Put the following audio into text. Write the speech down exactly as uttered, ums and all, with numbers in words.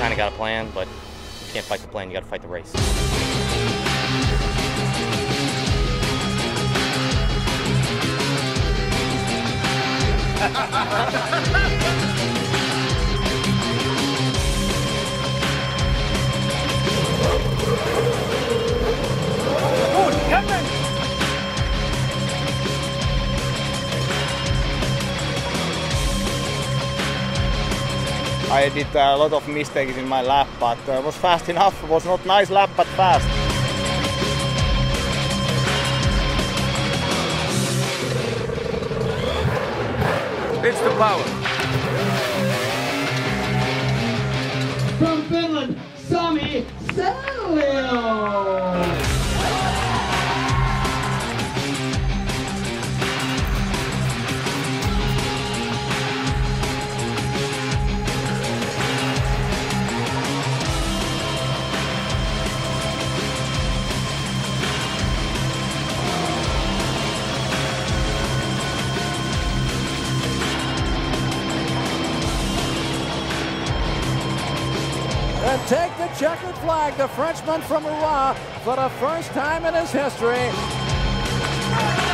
kind of got a plan, but you can't fight the plan, you got to fight the race. I did a lot of mistakes in my lap, but uh, was fast enough. It was not nice lap, but fast. It's the power. From Finland, Sami Savio. And take the checkered flag, the Frenchman from Rouen, for the first time in his history.